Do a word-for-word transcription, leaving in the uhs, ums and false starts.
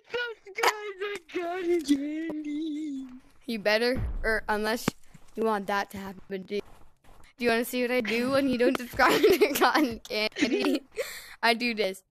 Those guys are cotton candy. You better, or unless you want that to happen. Do, do you want to see what I do when you don't subscribe to cotton candy? I do this.